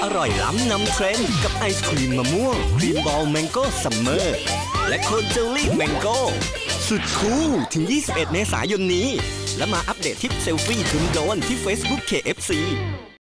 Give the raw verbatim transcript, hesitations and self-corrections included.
อร่อยล้ำนำเทรนด์กับไอศครีมมะม่วงครีมบอลแมงโก้ซัมเมอร์และโคนเจลลี่แมงโก้สุดคูลถึงยี่สิบเอ็ดเมษายนนี้และมาอัปเดตทิปเซลฟี่ถึงโดนที่ Facebook เค เอฟ ซี